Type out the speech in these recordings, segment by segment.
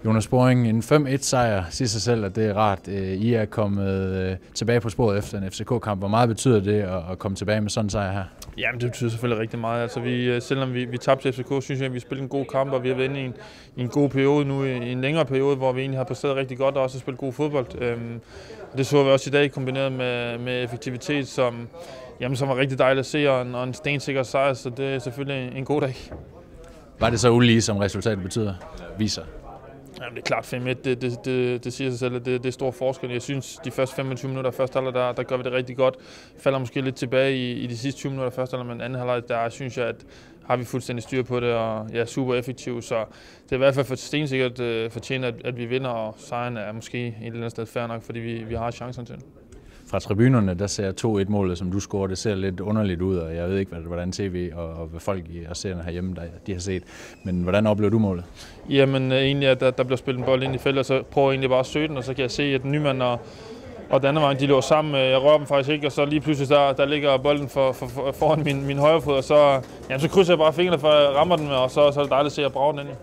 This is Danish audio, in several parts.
Jonas Boring, en 5-1-sejr siger sig selv, at det er rart. I er kommet tilbage på sporet efter en FCK-kamp. Hvor meget betyder det at komme tilbage med sådan en sejr her? Jamen, det betyder selvfølgelig rigtig meget. Altså, selvom vi tabte til FCK, synes jeg, at vi spillede en god kamp, og vi har været inde i en god periode nu, i en længere periode, hvor vi egentlig har præsteret rigtig godt og også spillet god fodbold. Det så vi også i dag, kombineret med effektivitet, som var rigtig dejligt at se, og en stensikker sejr, så det er selvfølgelig en god dag. Var det så ulige, som resultatet betyder? Viser? Jamen, det er klart 5-1, det siger sig selv, at det er stor forskel. Jeg synes, de første 25 minutter af første halvleg, der gør vi det rigtig godt. Falder måske lidt tilbage i de sidste 20 minutter af første halvleg, men anden halvleg, der synes jeg, at har vi fuldstændig styr på det, og er super effektivt. Så det er i hvert fald for stensikkert fortjent, at vi vinder, og sejren er måske et eller andet sted fair nok, fordi vi har chancen til det. Fra tribunerne, der ser 2-1-målet, som du scorer, det ser lidt underligt ud, og jeg ved ikke, hvordan TV og hvad folk og seerne herhjemme, de har set. Men hvordan oplever du målet? Jamen egentlig, at der bliver spillet en bold ind i feltet, og så prøver jeg egentlig bare at søge den, og så kan jeg se, at Nyman og den anden vej, de lå sammen. Jeg rører dem faktisk ikke, og så lige pludselig der ligger bolden foran min højre fod, og så krydser jeg bare fingrene, for jeg rammer den, og så er det dejligt at se, at jeg brager den ind.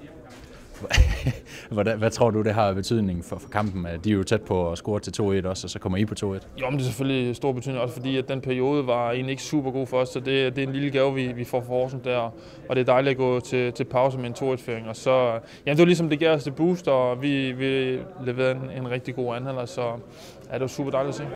Hvad tror du, det har betydning for kampen? De er jo tæt på at score til 2-1 også, og så kommer I på 2-1. Jo, men det er selvfølgelig stor betydning også, fordi at den periode var egentlig ikke super god for os, så det er en lille gave, vi får for Horsens der, og det er dejligt at gå til pause med en 2-1-føring. Og så, det var ligesom det gav os det boost, og vi leverede en rigtig god anden halvleg, så det var super dejligt at se.